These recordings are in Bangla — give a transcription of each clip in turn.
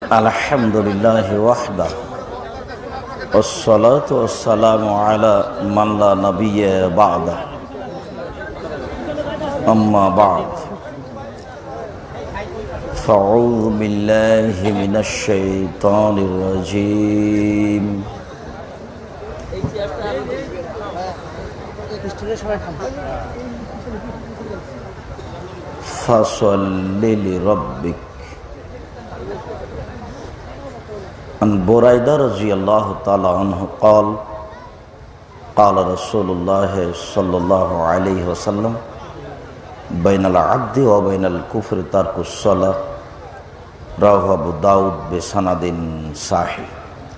আলহামদুলিল্লাহি ওয়াহদা ওয়াসসালাতু ওয়াসসালামু আলা মান লা নাবিয়্যা বা'দা আম্মা বা'দ ফাআউযু বিল্লাহি মিনাশ শাইতানির রাজীম ফাসাল্লি লিরাব্বিক عن بريدة رضي الله تعالى عنه قال قال رسول الله صلى الله عليه وسلم بين العبد وبين الكفر ترك الصلاة رواه أبو داود بسند صحيح।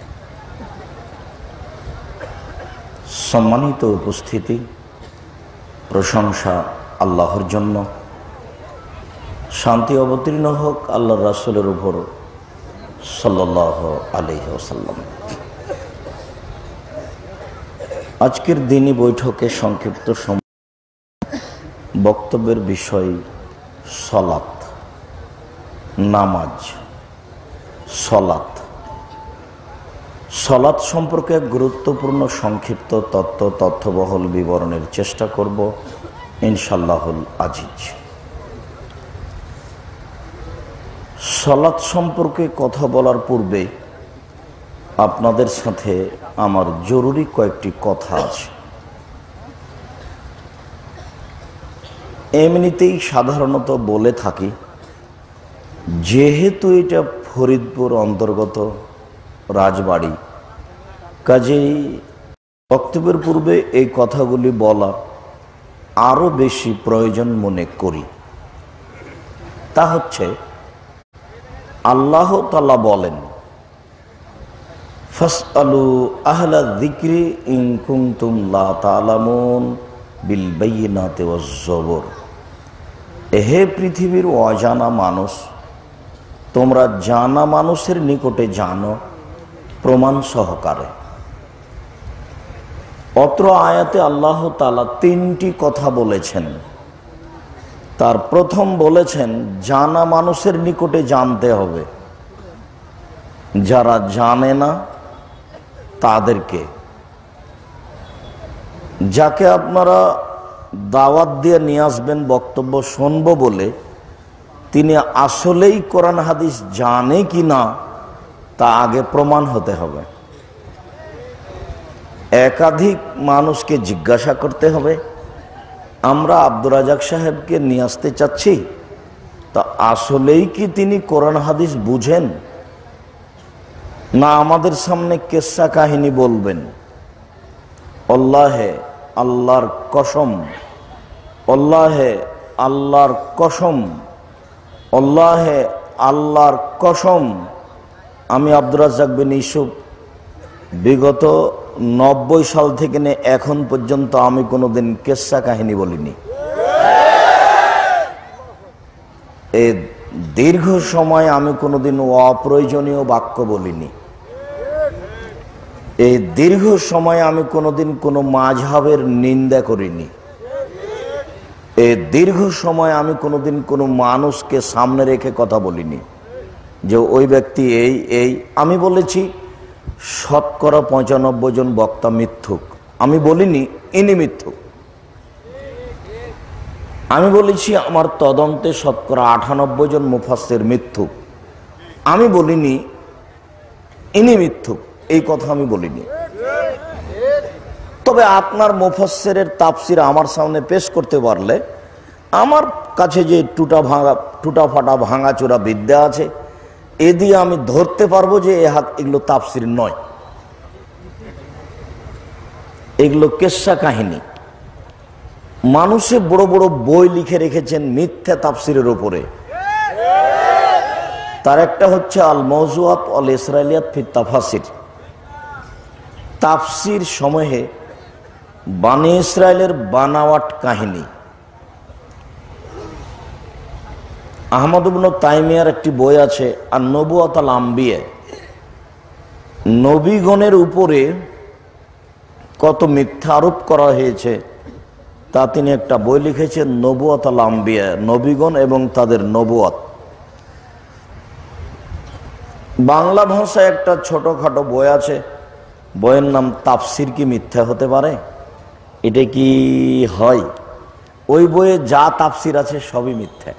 সম্মানিত উপস্থিতি, প্রশংসা আল্লাহর জন্য, শান্তি অবতীর্ণ হোক আল্লাহর রাসূলের উপর সাল্লাল্লাহু আলাইহি ওয়াসাল্লাম। আজকের দিনী বৈঠকে সংক্ষিপ্ত বক্তব্যের বিষয় সলাত, নামাজ। সলাত সম্পর্কে গুরুত্বপূর্ণ সংক্ষিপ্ত তথ্যবহল বিবরণের চেষ্টা করব ইনশাআল্লাহুল আজিজ। সলাত সম্পর্কে কথা বলার পূর্বে আপনাদের সাথে আমার জরুরি কয়েকটি কথা আছে। এমনিতেই সাধারণত বলে থাকি, যেহেতু এটা ফরিদপুর অন্তর্গত রাজবাড়ি, কাজেই বক্তব্যের পূর্বে এই কথাগুলি বলা আরও বেশি প্রয়োজন মনে করি। তা হচ্ছে, আল্লাহ তাআলা বলেন, ফাসআলু আহলা যিকরি ইন কুনতুম লা তা'লামুন বিল বায়িনাতি ওয়াজ জবর। হে পৃথিবীর অজানা মানুষ, তোমরা জানা মানুষের নিকটে জানো প্রমাণ সহকারে। অত্র আয়াতে আল্লাহ তাআলা তিনটি কথা বলেছেন। তার প্রথম বলেছেন, জানা মানুষের নিকটে জানতে হবে, যারা জানে না তাদেরকে। যাকে আপনারা দাওয়াত দিয়ে নিয়ে আসবেন বক্তব্য শুনব বলে, তিনি আসলেই কোরআন হাদিস জানে কি না তা আগে প্রমাণ হতে হবে। একাধিক মানুষকে জিজ্ঞাসা করতে হবে, আমরা আব্দুর রাজাক সাহেবকে নিয়ে আসতে চাচ্ছি, তা আসলেই কি তিনি কোরআন হাদিস বুঝেন, না আমাদের সামনে কিসসা কাহিনী বলবেন? আল্লাহে আল্লাহর কসম, আল্লাহে আল্লাহর কসম, আল্লাহে আল্লাহর কসম, আমি আব্দুর রাজ্জাক বিন ইউসুফ বিগত 90 সাল থেকে নিয়ে এখন পর্যন্ত আমি কোনোদিন কিসসা কাহিনী বলিনি। এই দীর্ঘ সময় আমি কোনোদিন অপ্রয়োজনীয় বাক্য বলিনি। এই দীর্ঘ সময় আমি কোনোদিন কোনো মাযহাবের নিন্দা করিনি। এই দীর্ঘ সময় আমি কোনোদিন কোনো মানুষকে সামনে রেখে কথা বলিনি যে ওই ব্যক্তি এই। আমি বলেছি শতকরা 95 জন বক্তা মিথ্যুক। আমি বলিনি ইনি মিথ্যুক। আমি বলেছি আমার তদন্তে শতকরা 98 জন মুফাসসির মিথ্যুক। আমি বলিনি ইনি মিথ্যুক, এই কথা আমি বলিনি। তবে আপনার মুফাসসিরের তাফসির আমার সামনে পেশ করতে পারলে, আমার কাছে যে টুটা ফাটা ভাঙাচোরা বিদ্যা আছে, এ দিয়ে আমি ধরতে পারবো যে এগুলো তাফসির নয়, এগুলো কিসসা কাহিনী। মানুষে বড় বড় বই লিখে রেখেছেন মিথ্যা তাফসিরের উপরে। তার একটা হচ্ছে আল মাওজুআত ওয়াল ইসরাইলিয়াত ফি তাফাসির। তাফসির সমূহে বানি ইসরায়েলের বানাওয়াট কাহিনী। আহমদ ইবনে তাইমিয়ার একটি বই আছে আর নবুয়াত আল আম্বিয়া, নবীগণের উপরে কত মিথ্যা আরোপ করা হয়েছে তা তিনি একটা বই লিখেছেন, নবুয়াত আল আম্বিয়া, নবীগণ এবং তাদের নবুয়াত। বাংলা ভাষায় একটা ছোটখাটো বই আছে, বইয়ের নাম তাফসির কি মিথ্যা হতে পারে? এটা কি হয়? ওই বইয়ে যা তাফসির আছে সবই মিথ্যা।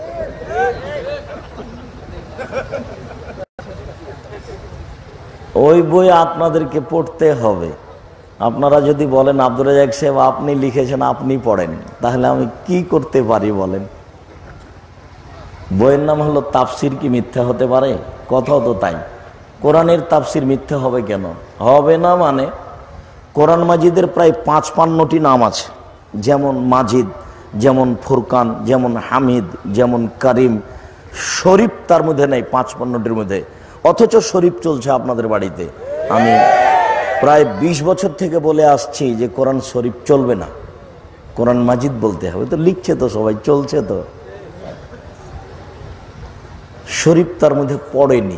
ওই বই আপনাদেরকে পড়তে হবে। আপনারা যদি বলেন আব্দুর রাজ্জাক সাহেব আপনি লিখেছেন, আপনি পড়েন, তাহলে আমি কি করতে পারি বলেন? বইয়ের নাম হলো তাফসির কি মিথ্যা হতে পারে? কথাও তো তাই। কোরআনের তাফসির মিথ্যা হবে কেন? হবে না মানে কোরআন মাজিদের প্রায় 55টি নাম আছে, যেমন মাজিদ, যেমন ফুরকান, যেমন হামিদ, যেমন করিম। শরীফ তার মধ্যে নেই 55টির মধ্যে, অথচ শরীফ চলছে আপনাদের বাড়িতে। আমি প্রায় 20 বছর থেকে বলে আসছি যে কোরআন শরীফ চলবে না, কোরআন মাজিদ বলতে হবে। তো লিখছে তো সবাই, চলছে তো। শরীফ তার মধ্যে পড়েনি।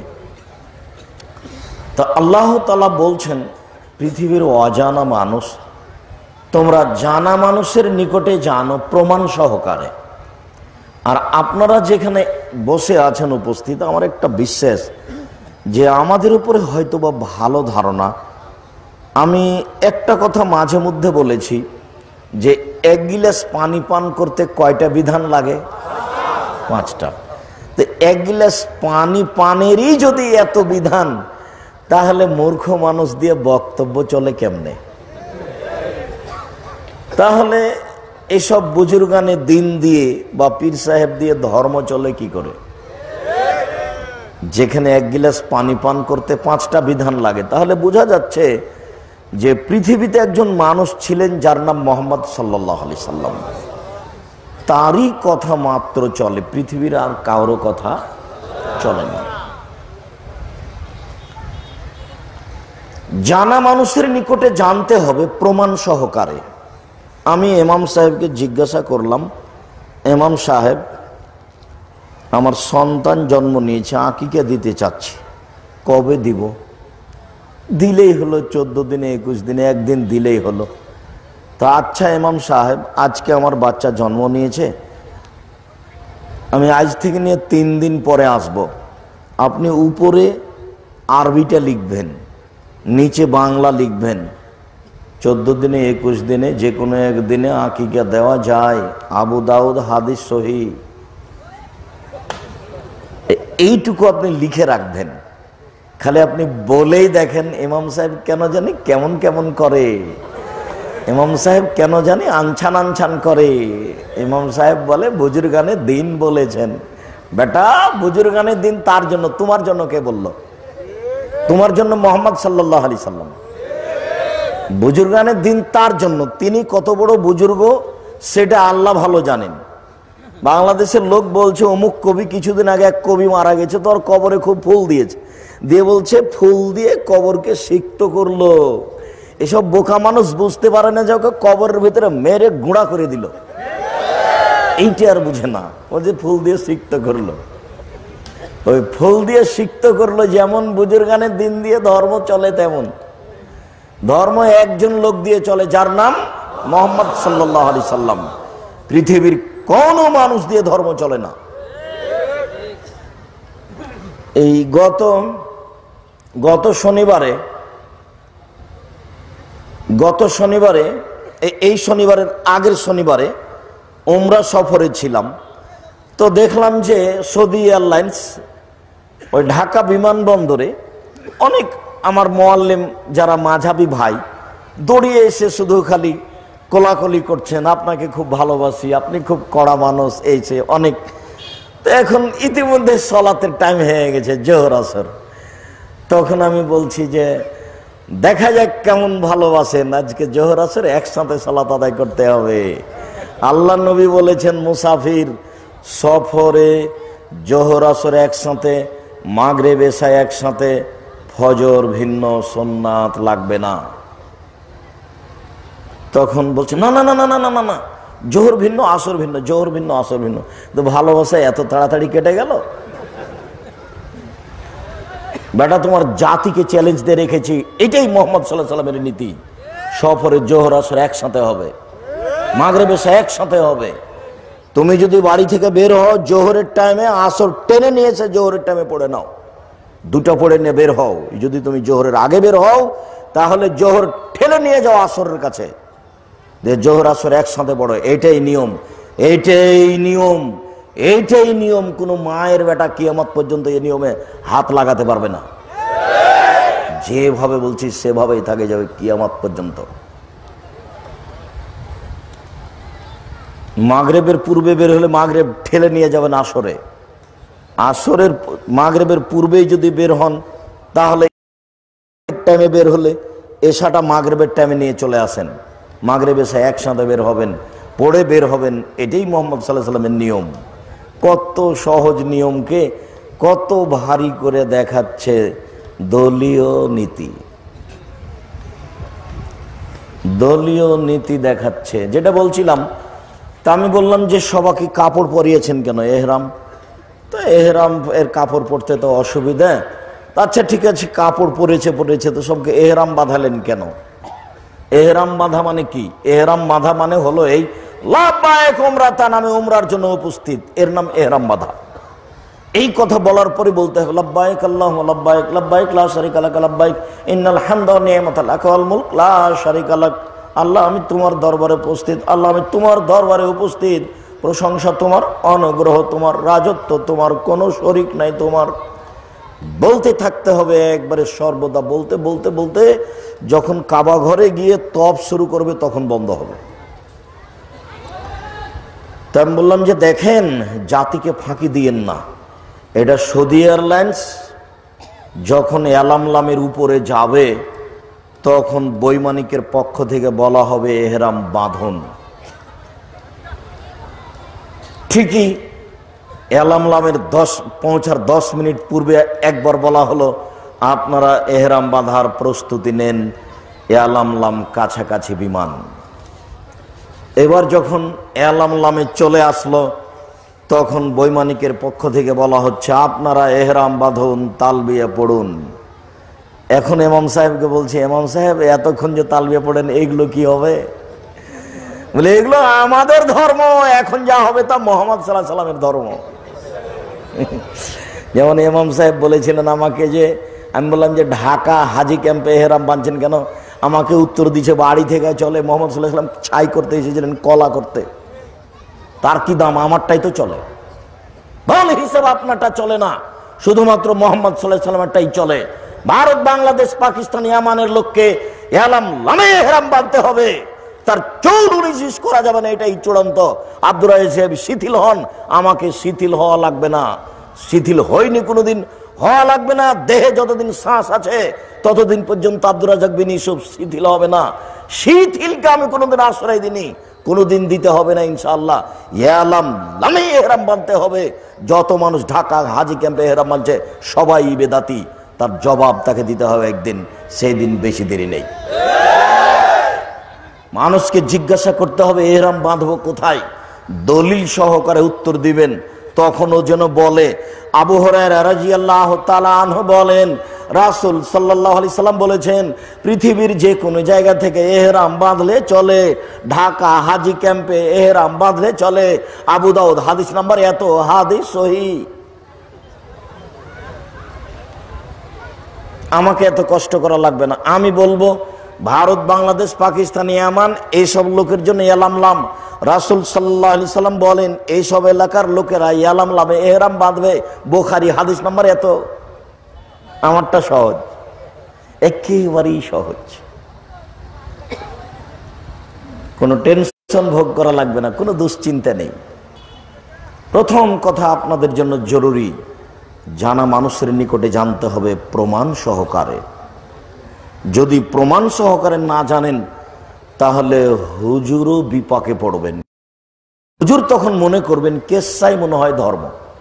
তা আল্লাহ তাআলা বলছেন, পৃথিবীর অজানা মানুষ তোমরা জানা মানুষের নিকটে জানো প্রমাণ সহকারে। আর আপনারা যেখানে বসে আছেন উপস্থিত, আমার একটা বিশ্বাস যে আমাদের উপরে হয়তোবা ভালো ধারণা। আমি একটা কথা মাঝে মধ্যে বলেছি যে 1 গিলাস পানি পান করতে কয়টা বিধান লাগে? 5টা। তো 1 গিলাস পানি পানেরই যদি এত বিধান, তাহলে মূর্খ মানুষ দিয়ে বক্তব্য চলে কেমনে? তাহলে এসব বুজুর্গানে দিন দিয়ে বা পীর সাহেব দিয়ে ধর্ম চলে কি করে? যেখানে 1 গিলাস পানি পান করতে 5টা বিধান লাগে, তাহলে বোঝা যাচ্ছে যে পৃথিবীতে একজন মানুষ ছিলেন যার নাম মোহাম্মদ সাল্লাল্লাহু আলাইহি সাল্লাম। তারই কথা মাত্র চলে, পৃথিবীর আর কারো কথা চলে না। জানা মানুষের নিকটে জানতে হবে প্রমাণ সহকারে। আমি ইমাম সাহেবকে জিজ্ঞাসা করলাম, ইমাম সাহেব আমার সন্তান জন্ম নিয়েছে, আকিকা দিতে চাচ্ছি, কবে দিব? দিলেই হলো 14 দিনে, 21 দিনে, একদিন দিলেই হলো। তো আচ্ছা ইমাম সাহেব, আজকে আমার বাচ্চা জন্ম নিয়েছে, আমি আজ থেকে নিয়ে 3 দিন পরে আসব। আপনি উপরে আরবিটা লিখবেন, নিচে বাংলা লিখবেন। 14 দিনে 21 দিনে যে কোনো একদিনে আকিকা দেওয়া যায়, আবু দাউদ হাদিস সহিহ। এইটুকু আপনি লিখে রাখবেন। খালি আপনি বলেই দেখেন ইমাম সাহেব কেন জানি কেমন কেমন করে, ইমাম সাহেব কেন জানি আনছান আনছান করে। ইমাম সাহেব বলে বুজুর্গানে দিন বলেছেন। বেটা, বুজুর্গানের দিন তার জন্য, তোমার জন্য কে বলল? তোমার জন্য মোহাম্মদ সাল্লাল্লাহু আলাইহি সাল্লাম। বুজুর্গানের দিন তার জন্য, তিনি কত বড় বুজুর্গ সেটা আল্লাহ ভালো জানেন। বাংলাদেশের লোক বলছে অমুক কবি, কিছুদিন আগে এক কবি মারা গেছে, তোর কবরে খুব ফুল দিয়েছে, দিয়ে বলছে ফুল দিয়ে কবরকে সিক্ত করলো। এসব বোকা মানুষ বুঝতে পারে না যে ওকে কবরের ভিতরে মেরে গুঁড়া করে দিল, এইটা আর বুঝে না। ও যে ফুল দিয়ে সিক্ত করলো, ওই ফুল দিয়ে সিক্ত করলো। যেমন বুজুর্গানের দিন দিয়ে ধর্ম চলে, তেমন ধর্ম একজন লোক দিয়ে চলে, যার নাম মোহাম্মদ সাল্লাল্লাহু আলাইহি সাল্লাম। পৃথিবীর কোন মানুষ দিয়ে ধর্ম চলে না। এই গত শনিবারে এই শনিবারের আগের শনিবারে উমরা সফরে ছিলাম। তো দেখলাম যে সৌদি এয়ারলাইন্স ওই ঢাকা বিমানবন্দরে অনেক আমার মুআল্লিম যারা মাঝহাবি ভাই দৌড়িয়ে এসে শুধু খালি কোলাকুলি করছেন, আপনাকে খুব ভালোবাসি, আপনি খুব কড়া মানুষ, এই যে অনেক। তো এখন ইতিমধ্যে সালাতের টাইম হয়ে গেছে, জোহর আসর। তখন আমি বলছি যে দেখা যাক কেমন ভালোবাসেন, আজকে জোহর আসর একসাথে সালাত আদায় করতে হবে। আল্লাহ নবী বলেছেন মুসাফির সফরে জোহর আসর একসাথে, মাগরিব এশা একসাথে, ফজর ভিন্ন, সুন্নাত লাগবে না। তখন বলছে না না না না না না না, জোহর ভিন্ন আসর ভিন্ন, জোহর ভিন্ন আসর ভিন্ন। তো ভালোবাসা এত তাড়াতাড়ি কেটে গেল? বেটা, তোমার জাতিকে চ্যালেঞ্জ দিয়ে রেখেছি, এটাই মোহাম্মদ সাল্লাল্লাহু আলাইহি সাল্লামের নীতি। সফরে জোহর আসর একসাথে হবে, মাগরিব এশা একসাথে হবে। তুমি যদি বাড়ি থেকে বের হও জোহরের টাইমে, আসর টেনে নিয়েছে জোহরের টাইমে পড়ে নাও। দুটা পড়ে নিয়ে বের হও। যদি তুমি জোহরের আগে বের হও তাহলে জোহর ঠেলে নিয়ে যাও আসরের কাছে, যে জোহর আসর একসাথে পড়ো। এইটাই নিয়ম, এইটাই নিয়ম, এইটাই নিয়ম। কোনো মায়ের বেটা কিয়ামত পর্যন্ত এই নিয়মে হাত লাগাতে পারবে না। যেভাবে বলছি সেভাবেই থাকে যাবে কিয়ামত পর্যন্ত। মাগরিবের পূর্বে বের হলে মাগরিব ঠেলে নিয়ে যাবেন আসরে। আসরের মাগরিবের পূর্বেই যদি বের হন তাহলে টাইমে বের হলে এশাটা মাগরিবের টাইমে নিয়ে চলে আসেন। মাগরিব এসে একসাথে বের হবেন, পড়ে বের হবেন। এটাই মুহাম্মদ সাল্লাল্লাহু আলাইহি ওয়াসাল্লামের নিয়ম। কত সহজ নিয়মকে কত ভারী করে দেখাচ্ছে দলীয় নীতি। দলীয় নীতি দেখাচ্ছে। যেটা বলছিলাম, তা আমি বললাম যে সবাইকে কাপড় পরিয়েছেন কেন? এহরাম তো, এহরাম এর কাপড় পরতে তো অসুবিধা। আচ্ছা ঠিক আছে, কাপড় পরেছে তো সবকে এহরাম বাঁধালেন কেন? এহরাম বাঁধা মানে কি? এহরাম বাঁধা মানে হলো এই লাব্বাইক উমরাতান, আমি উমরার জন্য উপস্থিত, এর নাম এহরাম বাঁধা। এই কথা বলার পরে বলতে হবে লাব্বাইক আল্লাহুম্মা লাব্বাইক, লাব্বাইক লা শারীকা লাক, লাব্বাইক ইন্নাল হামদা ওয়া নি'মাতা লাক ওয়াল মুলক লা শারীকা লাক। আল্লাহ আমি তোমার দরবারে উপস্থিত, আল্লাহ আমি তোমার দরবারে উপস্থিত, প্রশংসা তোমার, অনুগ্রহ তোমার, রাজত্ব তোমার, কোনো শরীক নাই তোমার। বলতে থাকতে হবে একবারে সর্বদা, বলতে বলতে বলতে যখন কাবা ঘরে গিয়ে তপ শুরু করবে তখন বন্ধ হবে। তাই আমি বললাম যে দেখেন, জাতিকে ফাঁকি দিয়েন না। এটা সৌদি এয়ারলাইন্স যখন এলামলামের উপরে যাবে তখন বৈমানিকের পক্ষ থেকে বলা হবে এহরাম বাঁধন। ঠিকই এলামলামের পৌঁছার 10 মিনিট পূর্বে একবার বলা হলো আপনারা এহরাম বাঁধার প্রস্তুতি নেন, এলামলাম কাছাকাছি বিমান। এবার যখন এলামলামে চলে আসলো তখন বৈমানিকের পক্ষ থেকে বলা হচ্ছে আপনারা এহরাম বাঁধুন, তালবিয়া পড়ুন। এখন ইমাম সাহেবকে বলছি, ইমাম সাহেব এতক্ষণ যে তালবিয়া পড়েন এগুলো কি হবে? বলে এগুলো আমাদের ধর্ম, এখন যা হবে তা মুহাম্মদ সাল্লাল্লাহু আলাইহি ওয়াসাল্লামের ধর্ম। যেমন ইমাম সাহেব বলেছিলেন আমাকে, যে আমি বললাম যে ঢাকা হাজি ক্যাম্পে এহরাম বাঁধছেন কেন? আমাকে উত্তর দিচ্ছে বাড়ি থেকে চলে, মুহাম্মদ সাল্লাল্লাহু আলাইহি ওয়াসাল্লাম ছাই করতে এসেছিলেন, কলা করতে, তার কি দাম? আমারটাই তো চলে। বল হিসাব আপনারটা চলে না, শুধুমাত্র মুহাম্মদ সাল্লাল্লাহু আলাইহি ওয়াসাল্লামেরটাই চলে। ভারত, বাংলাদেশ, পাকিস্তান, ইয়ামানের লোককে এলামলামে এহরাম বাঁধতে হবে, তার ৪ করা যাবে না, এটাই চূড়ান্ত। আব্দুর রাজ্জাক সাহেব শিথিল হন, আমাকে শিথিল হওয়া লাগবে না, শিথিল হয়নি কোনোদিন, হওয়া লাগবে না। দেহে যতদিন শ্বাস আছে ততদিন পর্যন্ত আব্দুর রাজ্জাক বিন ইউসুফ শিথিল হবে না। শিথিলকে আমি কোনোদিন আশ্রয় দিইনি, কোনোদিন দিতে হবে না ইনশাআল্লাহ। এলামলামে এহরাম বাঁধতে হবে। যত মানুষ ঢাকা হাজি ক্যাম্পে এহরাম বাঁধছে সবাই বেদাতি, তার জবাব তাকে দিতে হবে একদিন, সেই দিন বেশি দেরি নেই। মানুষকে জিজ্ঞাসা করতে হবে এহরাম বাঁধবো কোথায়, দলিল সহকারে উত্তর দিবেন। তখনও যেন বলে, আবু হুরায়রা রাদিয়াল্লাহু তাআলা আনহু বলেন রাসূল সাল্লাল্লাহু আলাইহি সাল্লাম বলেছেন পৃথিবীর যে কোনো জায়গা থেকে এহরাম বাঁধলে চলে, ঢাকা হাজি ক্যাম্পে এহরাম বাঁধলে চলে। আবু দাউদ হাদিস নাম্বার এত, হাদিস সহিহ। আমাকে এত কষ্ট করা লাগবে না, আমি বলবো ভারত, বাংলাদেশ, পাকিস্তান, ইয়ামান এইসব লোকের জন্য এলামলাম। রাসূল সাল্লাল্লাহু আলাইহি সাল্লাম বলেন এইসব এলাকার লোকেরা এলামলামে এহরাম বাঁধবে, বুখারী হাদিস নাম্বার এত। আমারটা সহজ, একেবারেই সহজ, কোনো টেনশন ভোগ করা লাগবে না, কোনো দুশ্চিন্তা নেই। প্রথম কথা আপনাদের জন্য জরুরি, জানা মানুষের নিকটে জানতে হবে প্রমাণ সহকারে। যদি প্রমাণ সহকারে না জানেন তাহলে হুজুরও বিপাকে পড়বেন। হুজুর তখন মনে করবেন কেসাই মনে হয় ধর্ম,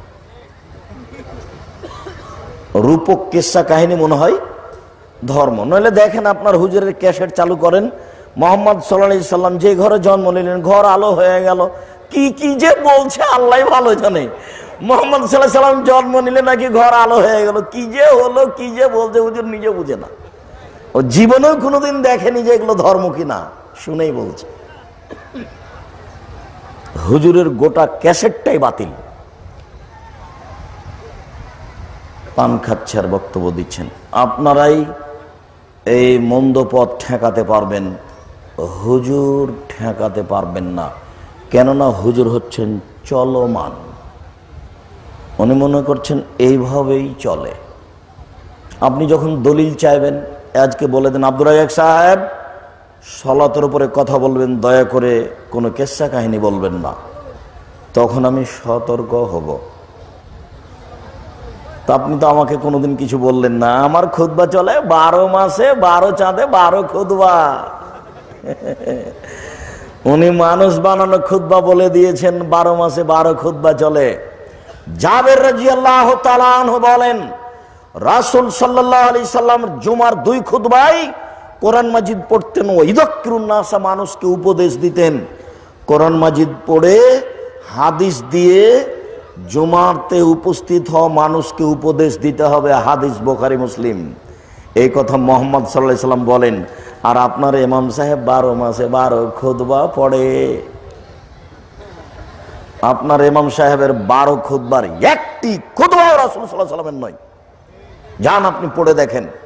রূপক কেসা কাহিনী মনে হয় ধর্ম। নইলে দেখেন আপনার হুজুরের ক্যাসেট চালু করেন, মুহাম্মদ সাল্লাল্লাহু আলাইহি সাল্লাম যে ঘরে জন্ম নিলেন ঘর আলো হয়ে গেল, কি কি যে বলছে আল্লাহ ভালো জানে। মুহাম্মদ সাল্লাল্লাহু আলাইহি সাল্লাম জন্ম নিলে নাকি ঘর আলো হয়ে গেল, কি যে হলো, কি যে বলছে হুজুর নিজে বুঝে না, ও জীবনেও কোনোদিন দেখেনি যে এগুলো ধর্ম কিনা, শুনেই বলছে। হুজুরের গোটা ক্যাসেটটাই বাতিল। পান খাচ্ছে আর বক্তব্য দিচ্ছেন। আপনারাই এই মন্দ পথ ঠেকাতে পারবেন, হুজুর ঠেকাতে পারবেন না। কেননা হুজুর হচ্ছেন চলমান। উনি মনে করছেন এইভাবেই চলে। আপনি যখন দলিল চাইবেন, আজকে বলে দেন আব্দুর রাজ্জাক সাহেব সলাতের উপরে কথা বলবেন, দয়া করে কোনো কেচ্ছা কাহিনী বলবেন না, তখন আমি সতর্ক হব। তা আপনি তো আমাকে কোনোদিন কিছু বললেন না। আমার খুতবা চলে 12 মাসে 12 চাঁদে 12 খুতবা। উনি মানুষ বানানো খুতবা বলে দিয়েছেন, 12 মাসে 12 খুতবা চলে। জাবের রাদিয়াল্লাহু তাআলা আনহু বলেন, রাসূল সাল্লাল্লাহু আলাইহি সাল্লাম জুমার 2 খুতবায় কোরআন মাজিদ পড়তেন, ও ইযাক্কিরুন নাসা, মানুষকে উপদেশ দিতেন। কোরআন মাজিদ পড়ে হাদিস দিয়ে জুমাতে উপস্থিত হওয়া মানুষকে উপদেশ দিতে হবে। হাদিস বুখারী মুসলিম। এই কথা মুহাম্মদ সাল্লাল্লাহু আলাইহি সাল্লাম বলেন। আর আপনার ইমাম সাহেব 12 মাসে 12 খুতবা পড়ে। আপনার ইমাম সাহেবের 12 খুতবার একটি খুতবাও রাসূল সাল্লাল্লাহু আলাইহি সাল্লামের নয়। যান আপনি পড়ে দেখেন।